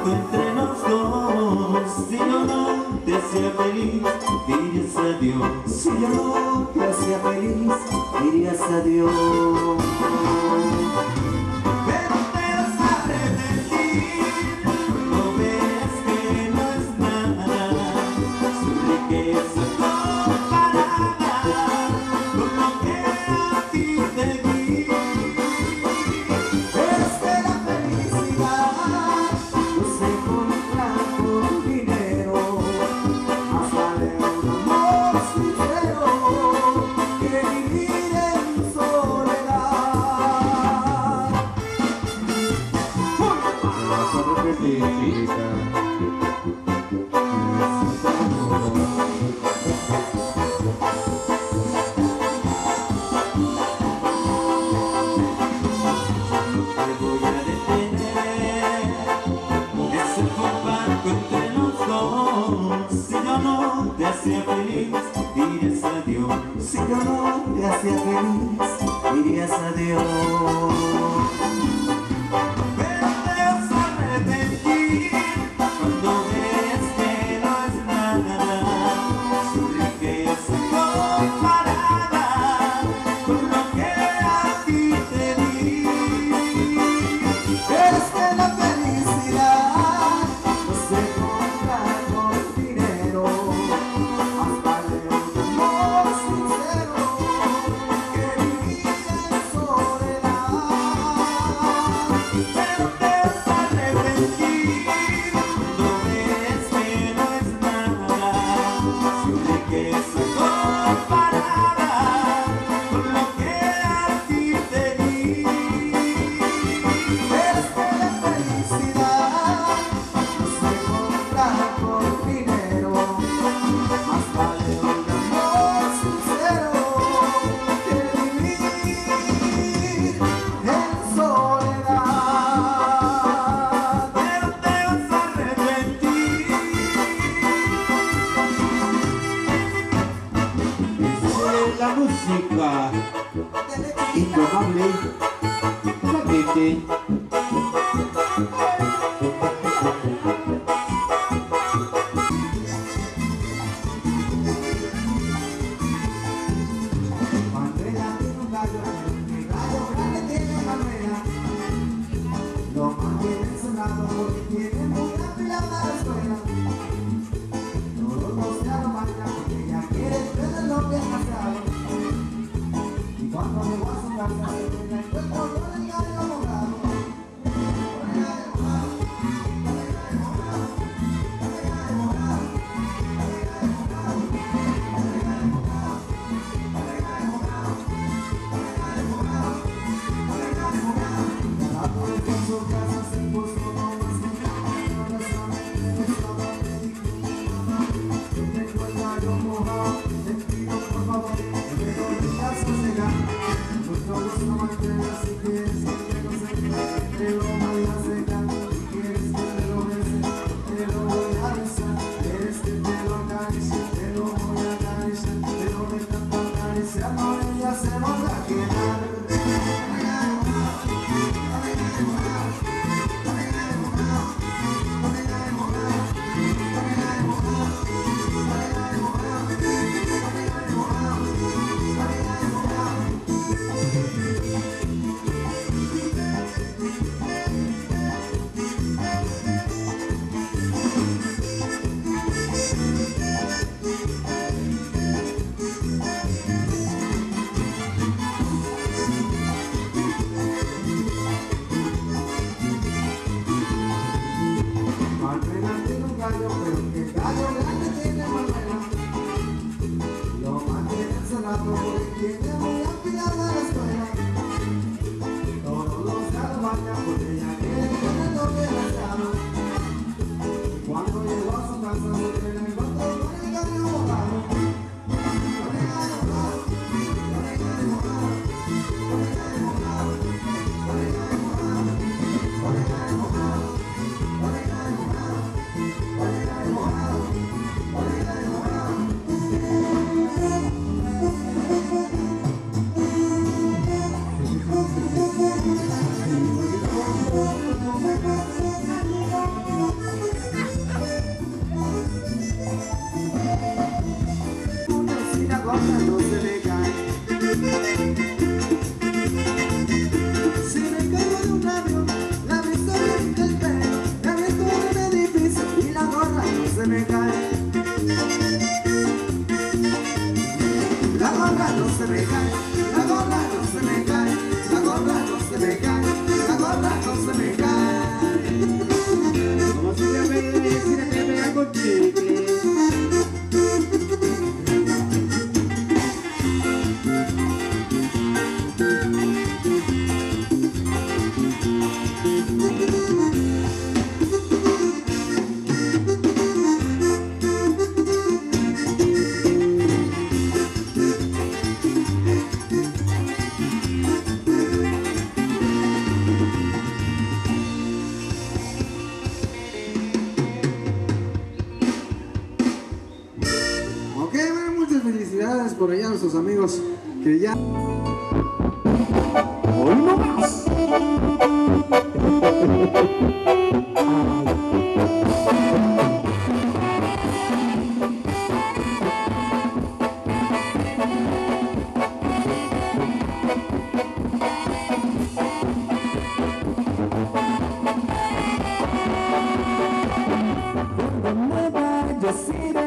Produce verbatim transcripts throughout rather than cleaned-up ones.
pacto entre los dos. Si yo no te hacía feliz, dirías adiós. Si yo no te hacía feliz, dirías adiós. Pero te vas a arrepentir cuando veas que no es nada su riqueza comparada con lo que a ti te di. Es que la felicidad no se compra con dinero, más vale un amor sincero que vivir en soledad. Te vas a repetir, chiquita. Te voy a detener, ese fue un pacto entre los dos. Si yo no te hacía feliz, dirías adiós. Si yo no te hacía feliz, dirías adiós. Pero te vas a arrepentir cuando veas que no es nada su riqueza comparada con lo que a ti te di. Es que la felicidad no se compra con dinero, más vale un amor sincero que vivir en soledad. Pero te vas a arrepentir cuando veas que no es nada su riqueza comparada con lo que a ti te di. Es que la felicidad no se compra con dinero, más vale un amor sincero que vivir en soledad. Pero te vas a arrepentir. Es la música indomable, solamente. Manuela tiene un gallo, el gallo grande tiene Manuela. Lo mantiene encerrado porque tiene muy afilada la escuela. Todos los días lo baña porque ella quiere tenerlo bien casado. Y cuando llegó a su casa, se la encuentra con el gallo mojado. Con el gallo mojado, con el gallo mojado, con el gallo mojado, con el gallo mojado, con el gallo mojado, con el gallo mojado, con el gallo mojado, con el gallo mojado. La policía en su casa se puso nomás un gallo besamente, besamente. Yo tengo el gallo mojado, te pido por favor que me lo digas sosegar. Mucho gusto Manuela, si quieres que te lo seque, te lo voy a secar. Si quieres que te lo bese, te lo voy a besar. Quieres que te lo acaricie, te lo voy a acariciar. Pero de tanto acariciarlo ella se va a quedar. Manuela tiene un gallo, pero que el gallo grande tiene Manuela. Lo mantiene encerrado porque tiene muy afilada la escuela. Todos los días lo baña porque ella quiere tenerlo bien asado. Cuando llegó a su casa se le encontró con el gallo mojado. Con el gallo mojado, con el gallo mojado, con el gallo mojado, con el gallo mojado, con el gallo mojado, con el gallo mojado, con el gallo mojado, con el gallo mojado. se me cae. La gorra no se me cae, la gorra no se me cae, la gorra no se me cae, la gorra no se me cae. Como si te pega, si te pega con chicle. Ok, bueno, muchas felicidades por allá a nuestros amigos que ya... Hoy no más. Cuando me vayas iré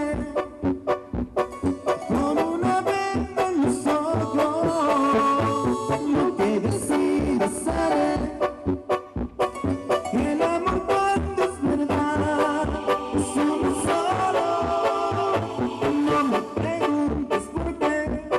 con una venda en los ojos, lo que decidas haré. El amor cuando es verdad es uno solo. No me preguntes por qué.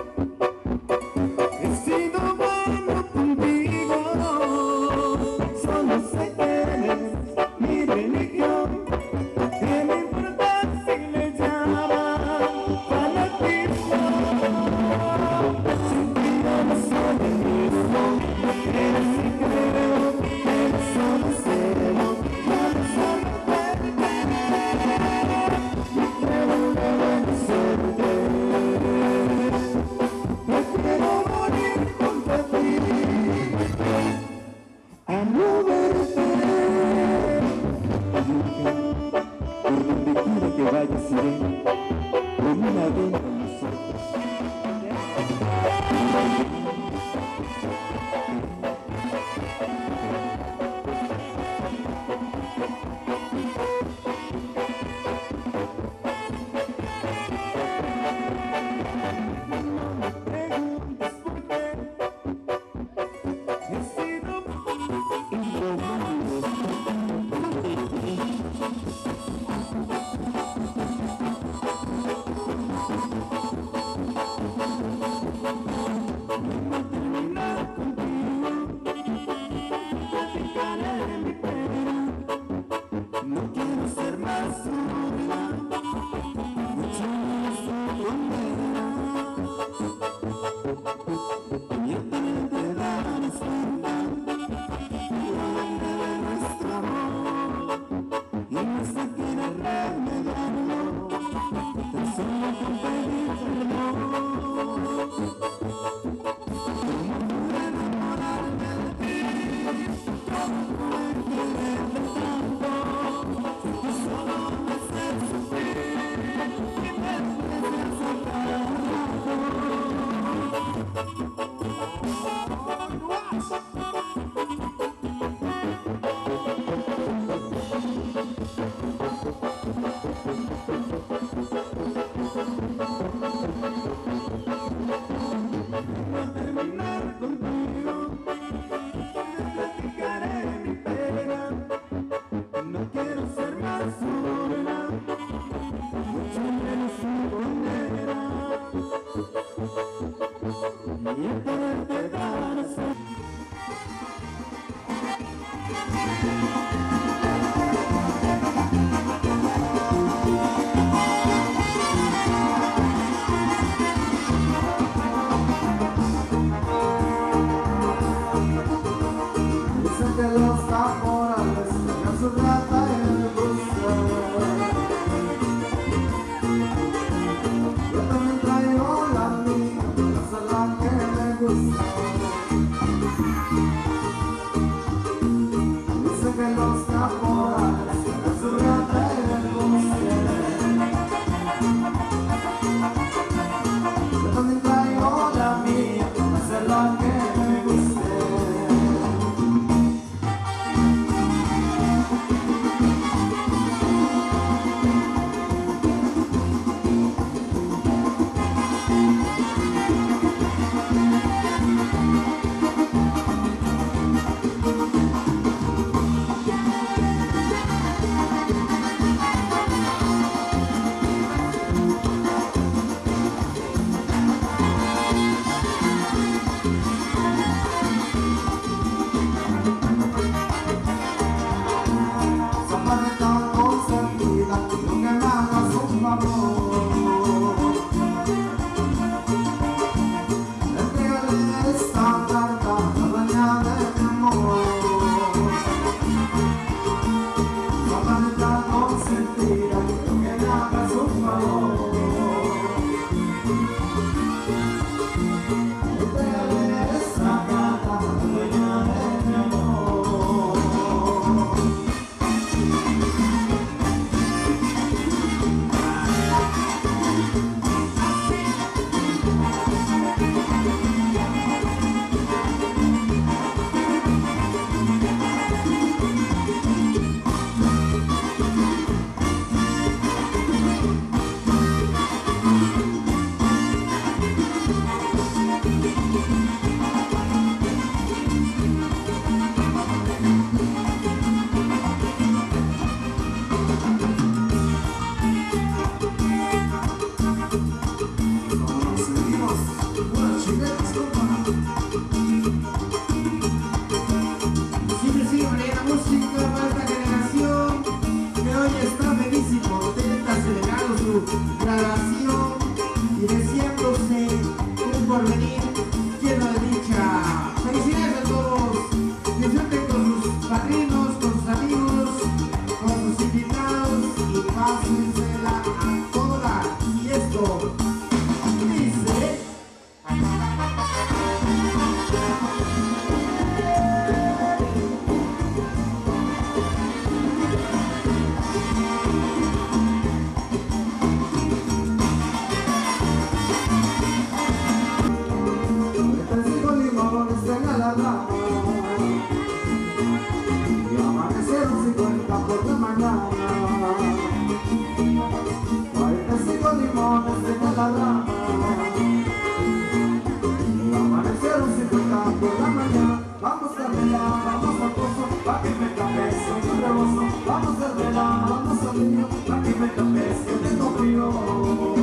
He sido bueno contigo. Solo sé que eres mi religión. ¿Qué me importa si le llaman fanatismo? Sin ti yo no soy el mismo. Eres mi creo, eres solo cielo. No lo soy fuerte. Y creo que buena suerte. Prefiero morir junto a ti a no verte. Por donde quiera que vayas iré, con una venda en los ojos. No me preguntes por qué. He sido indomable. Terminar contigo, platicaré mi pena. No quiero ser más una, mucho menos tu condena. Y te darás cuenta lo grande de nuestro amor. Y no sé quiere remediarlo, tan solo con pedir perdón. ¿Cómo pude enamorarme de ti? ¿Cómo pude quererte tanto? Si tú solo me haces sufrir y me dejas a cada rato. Al terminar contigo, te platicaré mi pena. No quiero ser más una, mucho menos tu condena. Y el poderte dar a ser consentida, quiero que me hagas un favor. Entrégale esta carta a la dueña de mi amor. Siempre sigue manera música para esta generación que hoy está feliz y contenta celebrando su graduación y deseándose un porvenir lleno de dicha. Felicidades a todos, disfruten con sus padrinos, con sus amigos, con sus invitados y pásensela a toda. Y esto dice... Cinco limones en la rama y amanecieron cincuenta por la mañana. Cuarenta y cinco limones en la rama y amanecieron cincuenta por la mañana. Vamos a verla, vamos al pozo, pa' que me cabece un rebozo. Vamos a verla, vamos al niño, pa' que me cabece un tengo frío.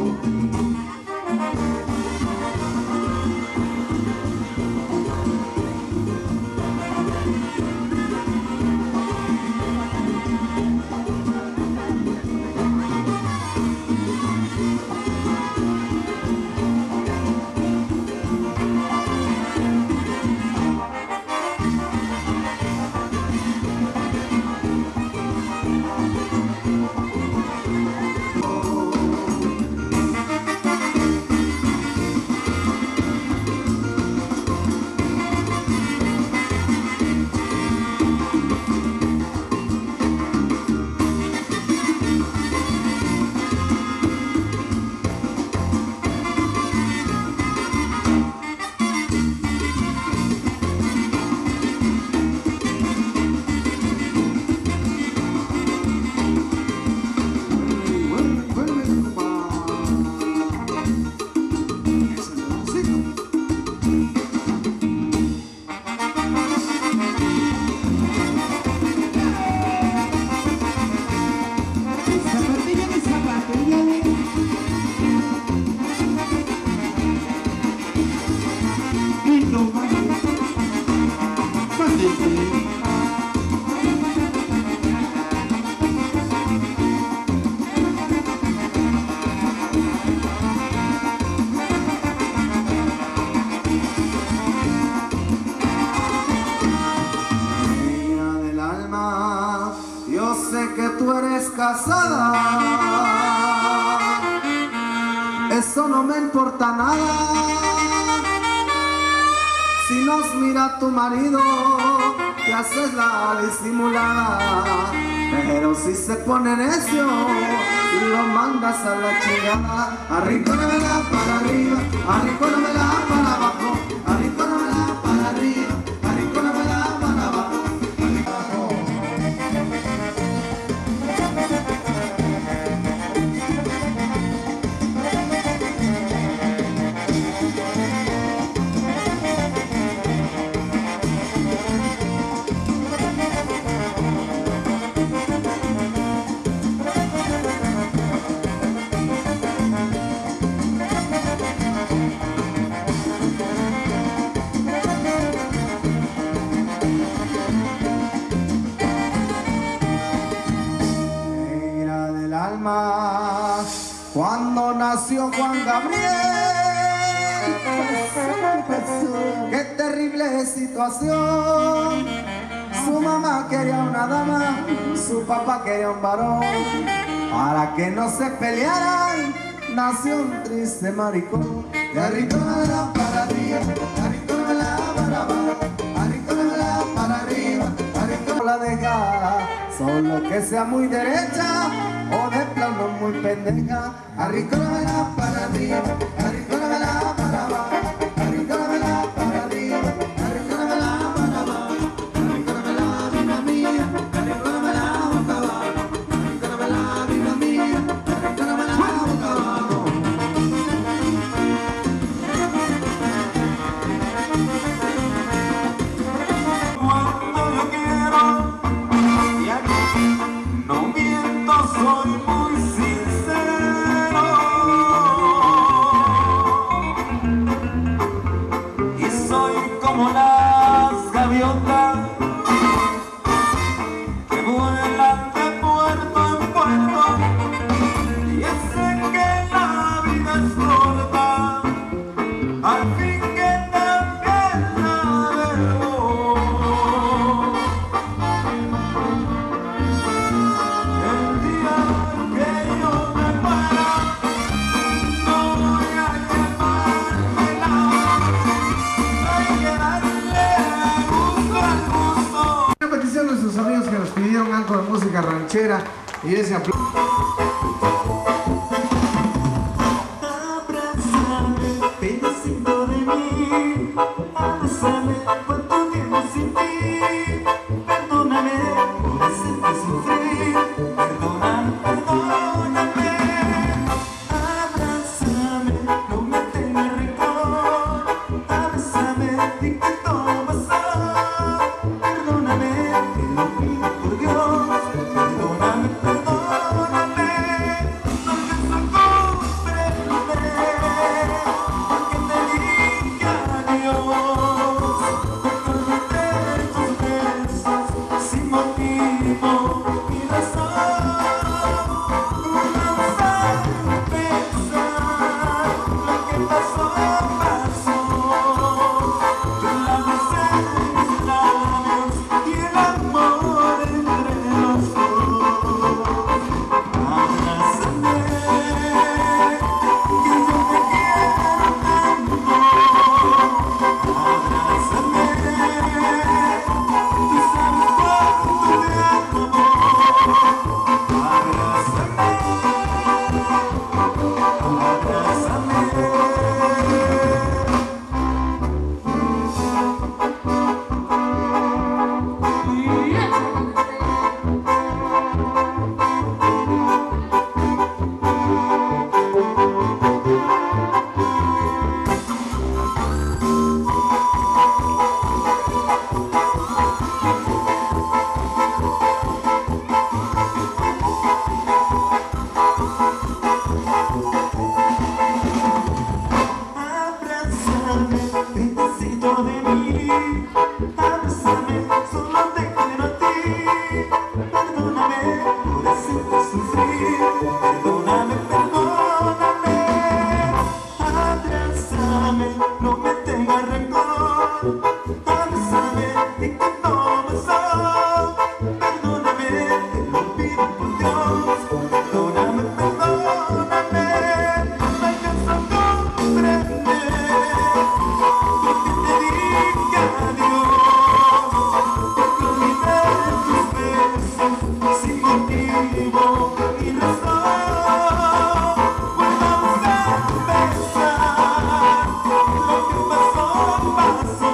Casada, eso no me importa nada. Si nos mira tu marido, te haces la disimulada. Pero si se pone necio, lo mandas a la chingada. Arrinconamela para arriba, arrinconamela para abajo, arrinconamela para arriba, arrinconamela para abajo. Cuando nació Juan Gabriel, qué terrible situación, Su mamá quería una dama, su papá quería un varón. Para que no se pelearan, nació un triste maricón. Y arrinconamela para arriba, arrinconamela para abajo, arrinconamela para arriba, arrinconamela la deja. Solo que sea muy derecha o de plano muy pendeja. Arrinconamela para arriba, arrinconamela para abajo, arrinconamela para arriba, arrinconamela para abajo, arrinconamela vida mía, arrinconamela boca abajo, arrinconamela vida mía, arrinconamela boca abajo. Cuando yo quiero, no miento, soy muy sincero. Y soy como las gaviotas que vuelan de puerto en puerto. Y sé que la vida es corta, al fin que también la debo. El día que yo me muera, no voy a llevármela. Hay que darle gusto al gusto. Una petición de sus amigos que nos pidieron algo de música ranchera y ese aplauso. Abrázame, pedacito de mí. Abrázame, cuánto tiempo sin ti. Perdóname por hacerte sufrir. Perdóname, perdóname. Abrázame, no me tengas rencor. Abrázame, di que todo pasó. Perdóname, te lo pido por Dios. Perdóname, perdóname. No pienso comprender porque te dije adiós. Recordé tus besos sin motivo ni razón. No sabes pensar lo que pasó, pasó. Tú la besé en mis labios y el amor entre los dos. Abrázame, que yo te quiero tanto. Abrázame, tú sabes cuánto te amo. Abrázame, abrázame. Abrázame, pedacito de mí. Abrázame, solo te quiero a ti. Perdóname por hacerte sufrir. Perdóname, perdóname. Abrázame, no me tengas rencor. Abrázame, di que todo pasó. Perdóname, te lo pido por Dios. Perdóname, perdóname. No alcanzo a comprender porque te dije adiós. Porque olvidé tus besos sin motivo ni razón. Volvamos a pensar lo que pasó, pasó.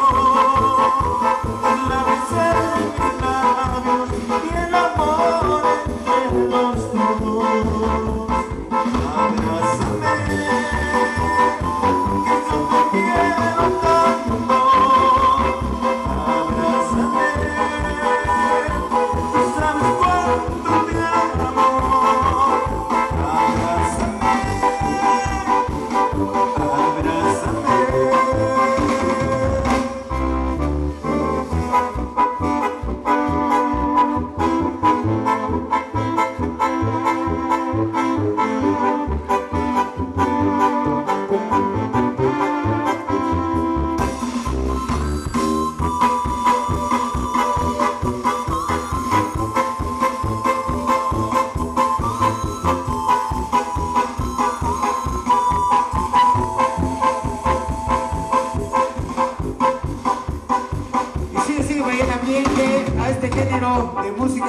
La besé en mis labios y el amor entre los dos. Abrázame, que yo te quiero tanto. Abrázame, tú sabes cuánto te amo.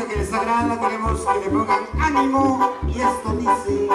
sabe que les agrada, queremos que le pongan ánimo y esto dice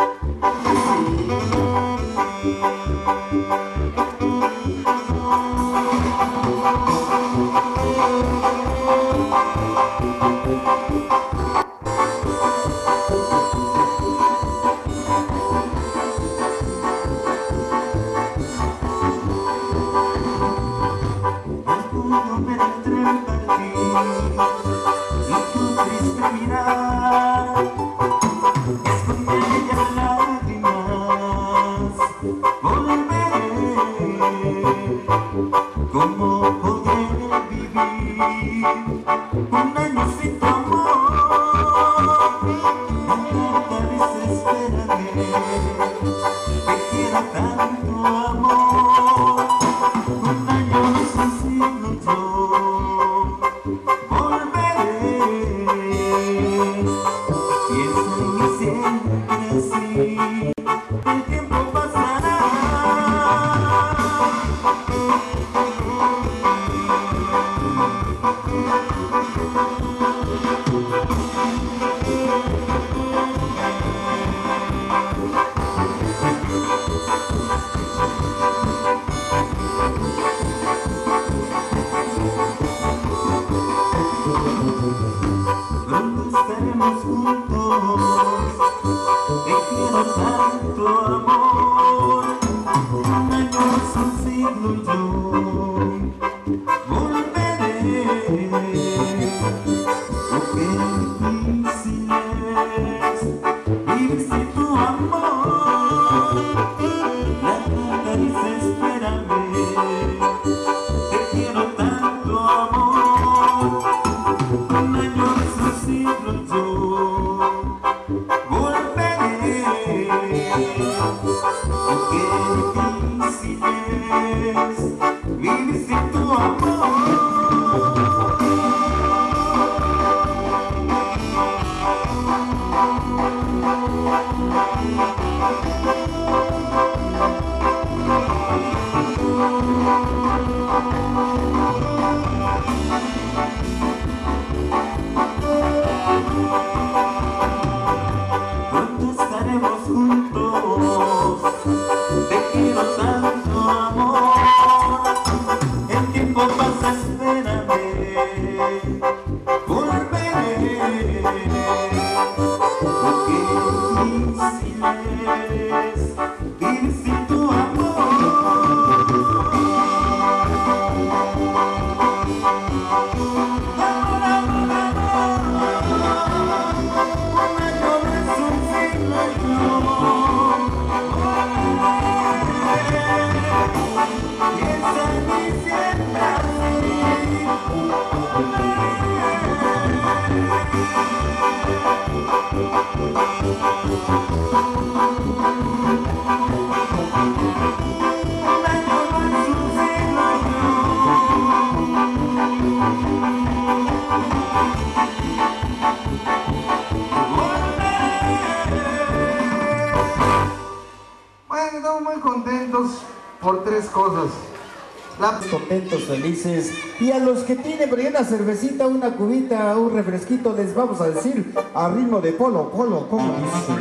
por tres cosas. La... Contentos, felices. Y a los que tienen por ahí una cervecita, una cubita, un refresquito, les vamos a decir a ritmo de polo, polo, ¿cómo dice?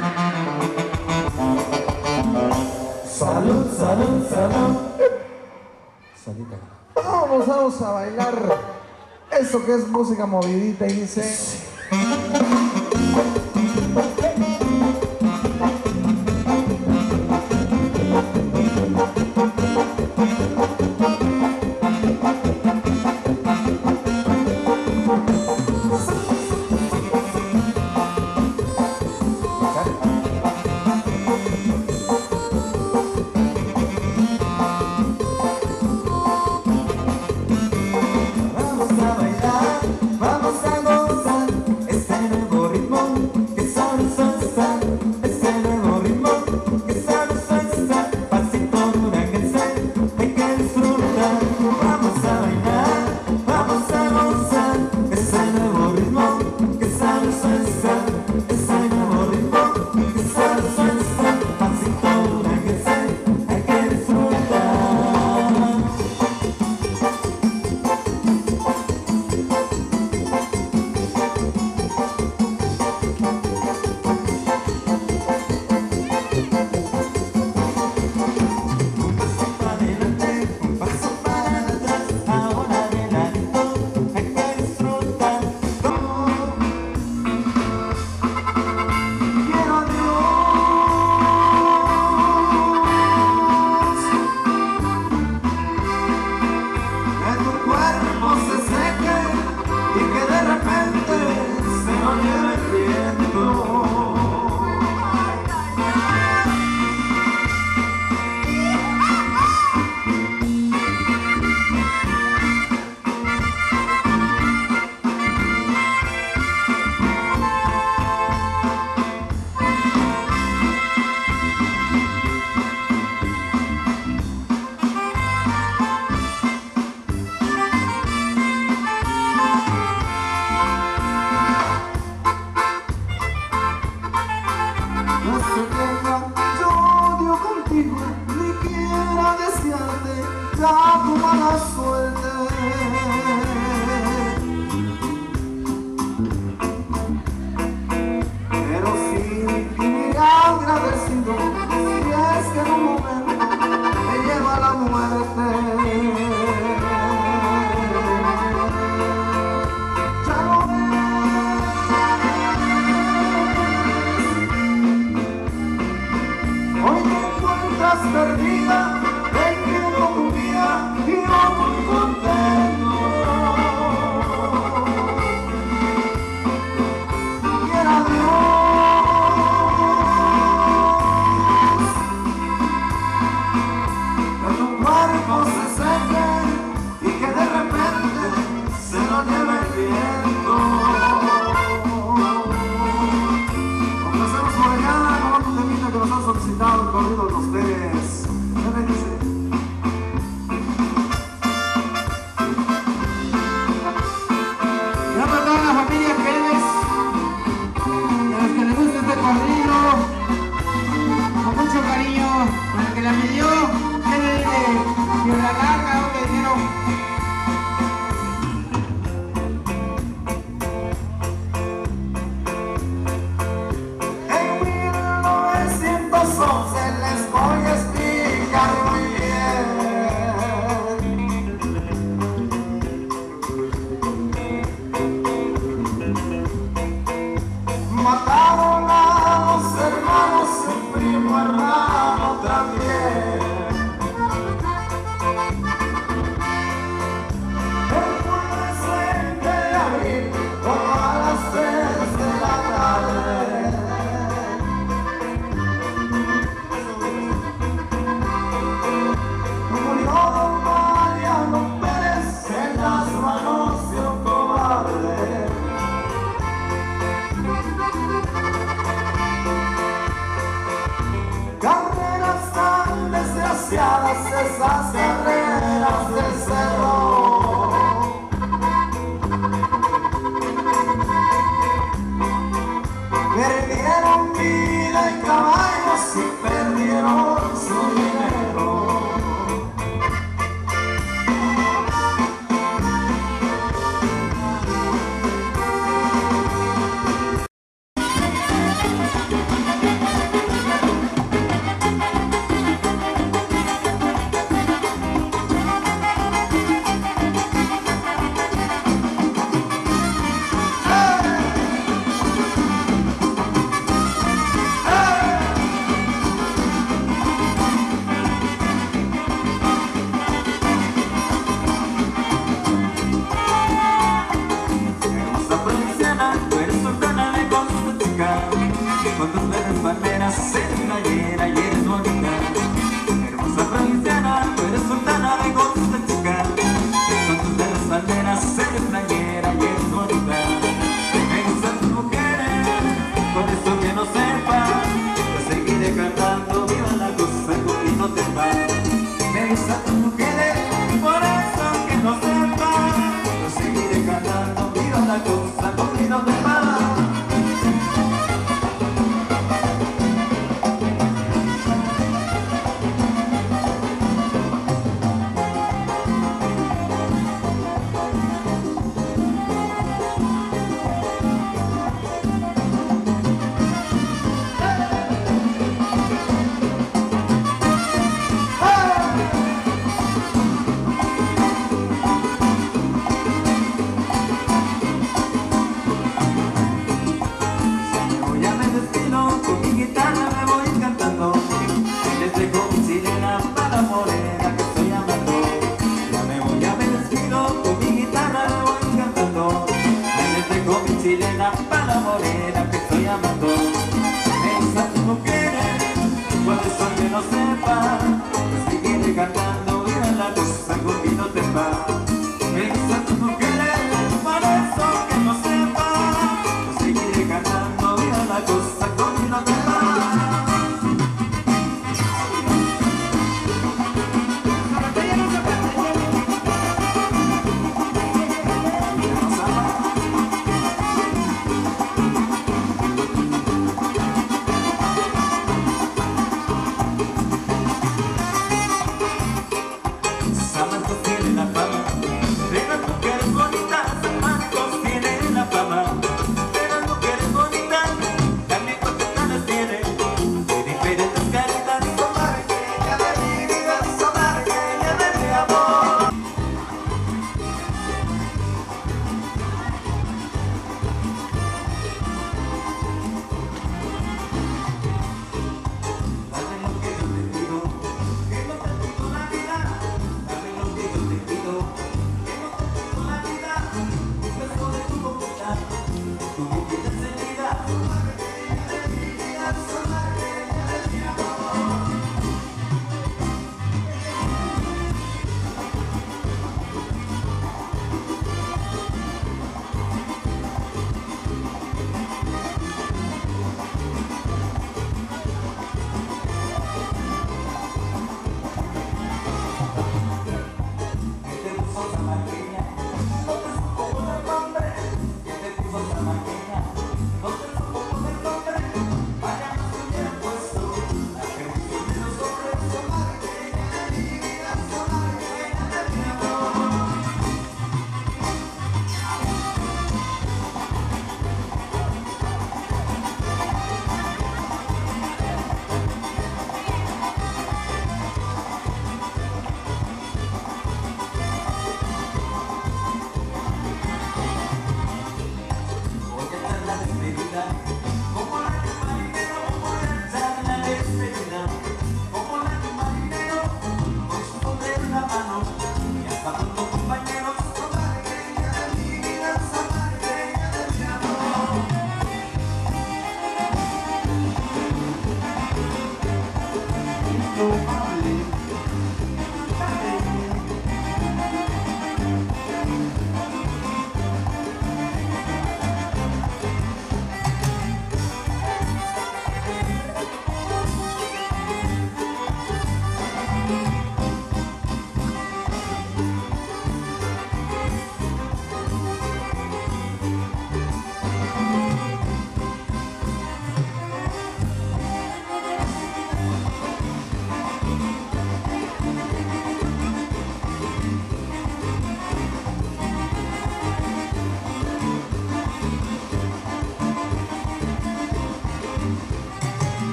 Salud, salud, salud. Salita. Vamos, vamos a bailar eso que es música movidita y dice... Vamos a bailar, vamos a gozar. no se venga, yo odio contigo, ni quiera desearte ya tu mala suerte. Pero sí, y me agradecido, si es que en un momento me lleva la muerte. Ya lo ves, hoy te encuentras perdida, vendiendo tu vida y yo muy contento. Quiera Dios que tu cuerpo se seque y que de repente se lo lleve el viento. Complacemos por allá con otro temita que nos han solicitado el corrido de ustedes. ¿Qué me dice? Ya para toda la familia Pérez, y a los que les gusta este corrido, con mucho cariño, para que la pidió, tiene de Piedra Larga, donde dijeron. En mil novecientos once les voy a explicar muy bien. Mataron a los hermanos, un primo hermano también. El jueves veinte de abril, como a las tres de la tarde. Murió don Mariano Pérez en las manos de un cobarde. Carreras tan desgraciadas, esas carreras del cerro. Perdieron vida y caballos y perdieron su dinero. Hermosa provinciana, tú eres sultana de Costa Chica, con tus verdes palmeras en playera y eres bonita. Hermosa provinciana, tú eres sultana de Costa Chica, con tus verdes palmeras en playera y eres bonita. Me gustan tus mujeres, por eso que no sepan, yo seguiré cantando viva la cosa y no te va. Me gustan tus mujeres, por eso que no sepan, yo seguiré cantando viva la cosa y no te va. chilena para la morena que estoy amando. Esas mujeres, por eso que no sepan, pues seguiré cantando, mira la cosa con que no te va. Esas mujeres, por eso que no sepan, pues seguiré cantando, mira la cosa con que no te va.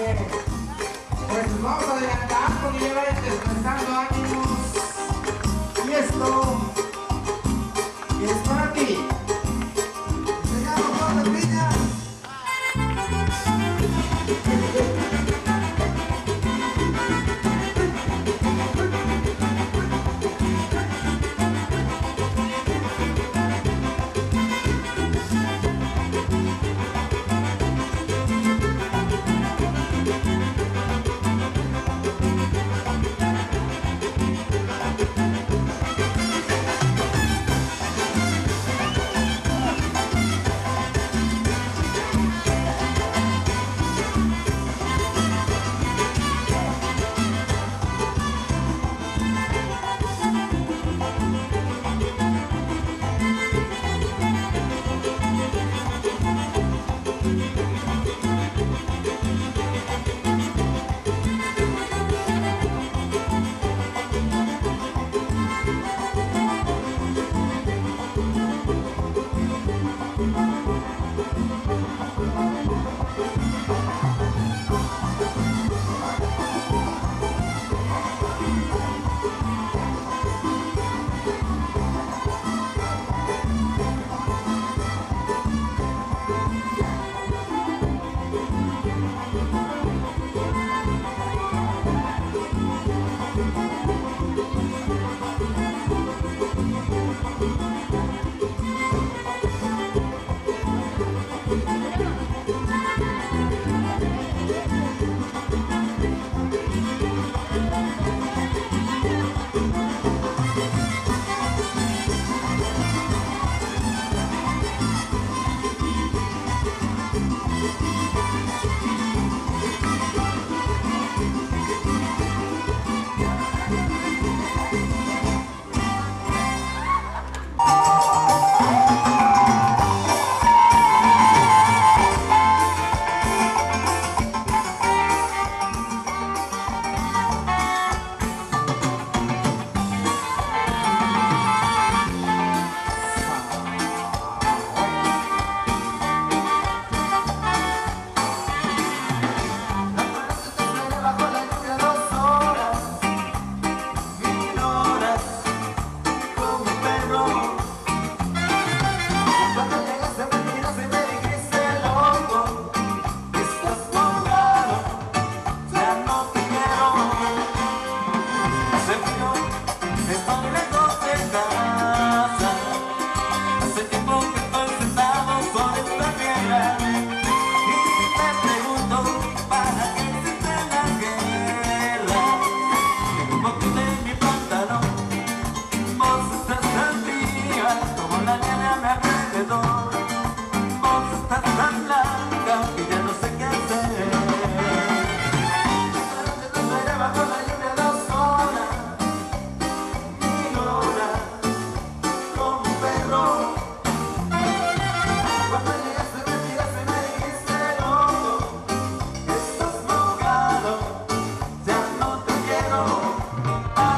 que pues nos vamos a adelantar porque ya vayan descansando ánimos. Y esto es para ti. Se llama Juan de Piña.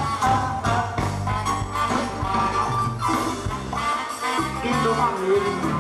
Indo Hamilton.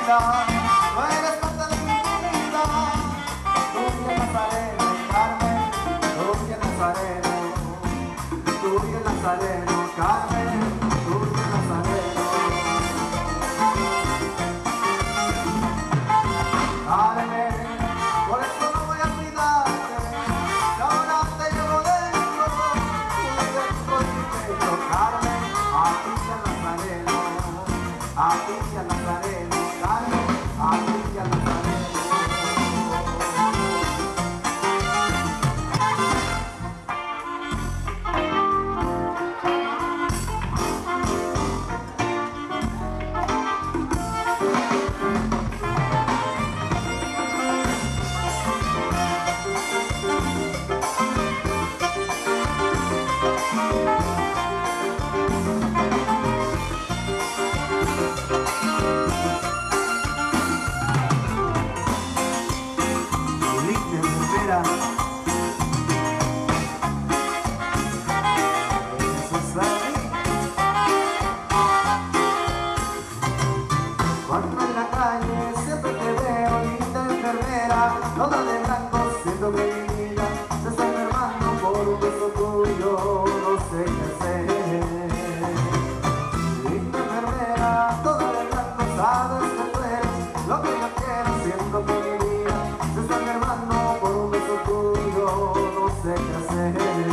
vida, tú eres parte de mi vida. Tú y el Nazareno, Carmen, tú y el Nazareno, tú y el Nazareno, Carmen, tú y el Nazareno. Carmen, por eso no voy a olvidarte, que ahora te llevo dentro, tú eres por mi pecho, Carmen, a ti y al Nazareno, a ti y al Nazareno, Carmen, a ti y al Nazareno. Cuando en la calle siempre te veo, linda enfermera, toda de blanco, siento que mi vida se está enfermando por un beso tuyo, no sé qué hacer. Linda enfermera, toda de blanco, sabes que tú eres lo que yo quiero, siento que mi vida se está enfermando por un beso tuyo, no sé qué hacer.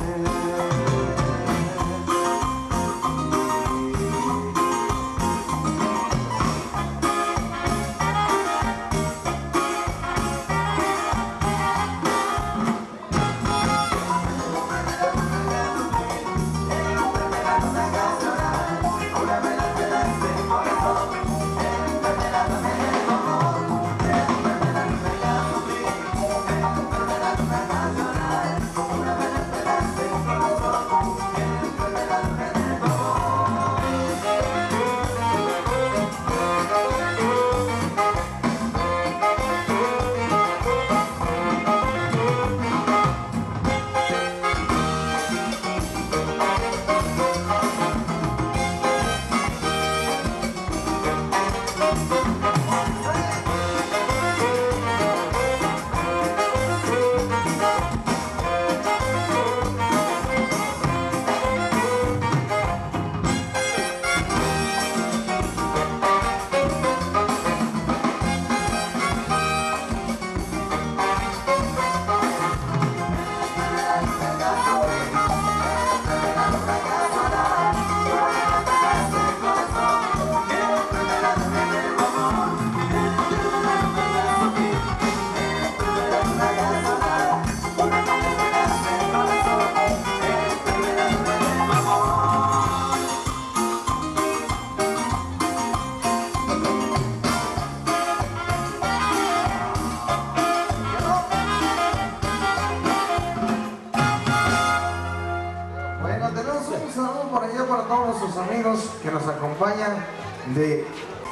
Para todos nuestros amigos que nos acompañan de...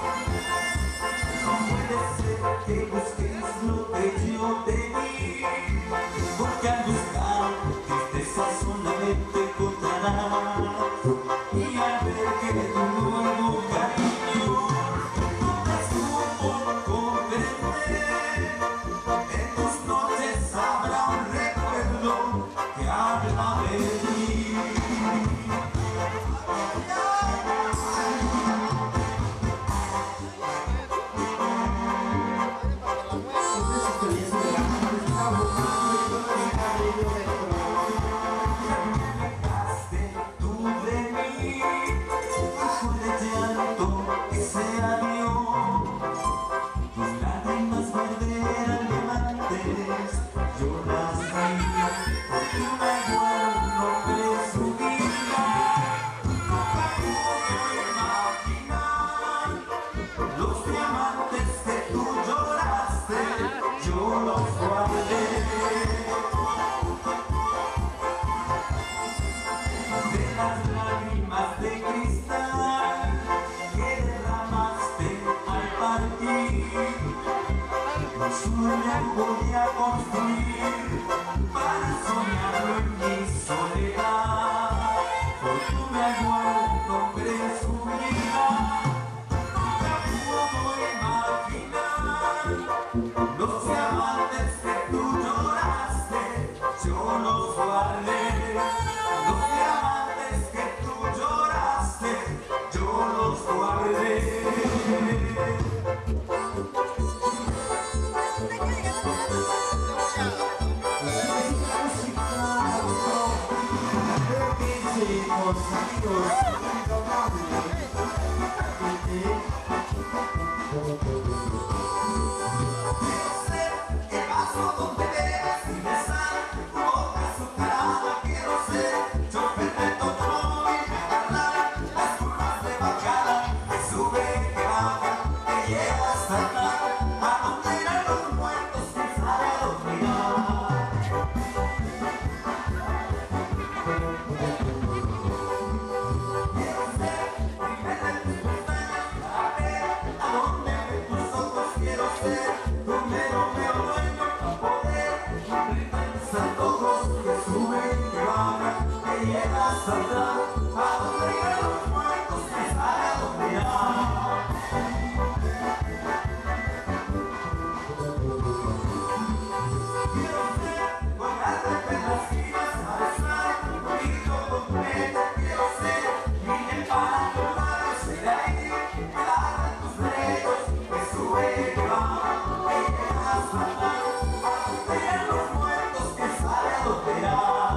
No puede ser que busques lo que yo te di, porque al buscar tristeza solamente encontrarás, y al ver que tu nuevo cariño no te supo comprender, en tus noches habrá un recuerdo que habla de ti. Voy a construir para soñarlo en mi soledad, porque me aguardo, hombre, su vida, nunca puedo imaginar. amigos, amigos, Quiero ser el vaso donde bebes y besar tu boca azucarada. Quiero ser chofer de tu automóvil, agarrar las curvas de bajada, que sube, que baja, que llega hasta atrás, a donde irán los muertos, quién sabe a dónde irán. Quiero ser primero en tus pestañas para ver a dónde ven tus ojos. Quiero ser tu mero, mero dueño para poder cumplir tus antojos, que sube, que baja, que llega hasta atrás, a donde irán los muertos, quién sabe a dónde irán. Quiero ser colgarte perlas finas, abrazar un poquito con tu pecho. Quiero ser miel para tus labios y de ahí quedar en tus dedos, que sube, que baja, que llega hasta atrás, a donde irán los muertos, quién sabe a dónde irán.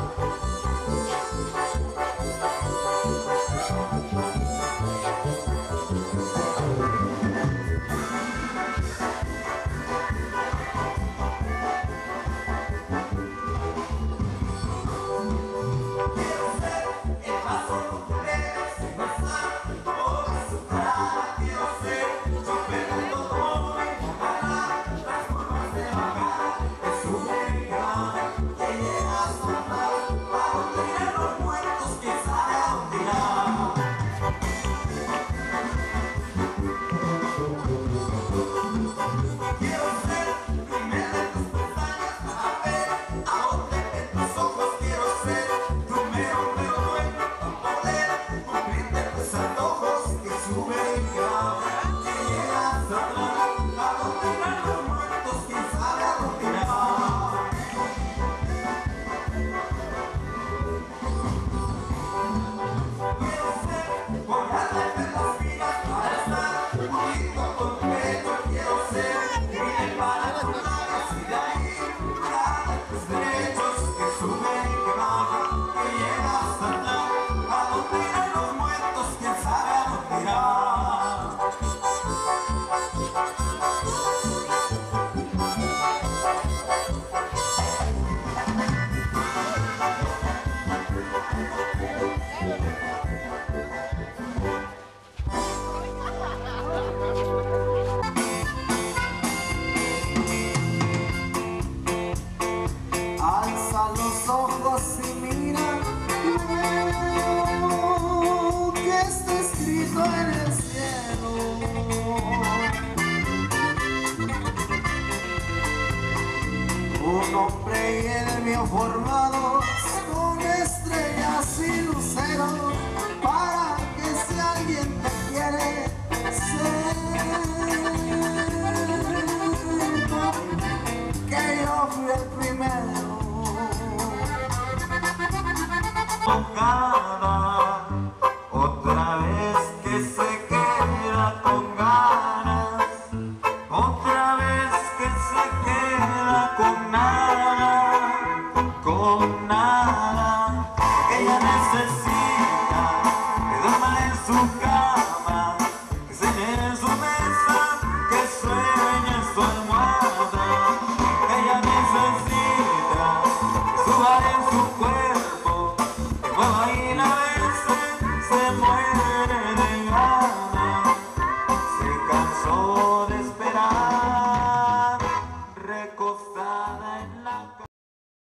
Quiero ser el vaso donde bebes y besar tu boca azucarada. Quiero ser chofer de tu automóvil, agarrar las curvas de bajada, que sube, que baja, que llega hasta atrás, a donde irán los muertos, quién sabe a dónde irán. Quiero ser primero en tus pestañas para ver a dónde ven tus ojos. Quiero ser tu mero, mero dueño para poder cumplirte tus antojos, que sube, que baja, que llega hasta atrás, a dónde irán los muertos, quién sabe a dónde irán. Quiero ser colgarte perlas finas para estar un poquito con tu pecho. Quiero ser miel para tus labios y de ahí cuidar de tus derechos, que sube, que baja, que llega hasta atrás, a donde irán los muertos, quién sabe a dónde irán. Alza los ojos y mira lo que está escrito en el cielo. Un hombre y el mío formados con estrellas y luceros, para que si alguien te quiere sepa que yo fui el primero. Tocada, otra vez que se queda con ganas, otra vez que se queda con nada, con nada, ella necesita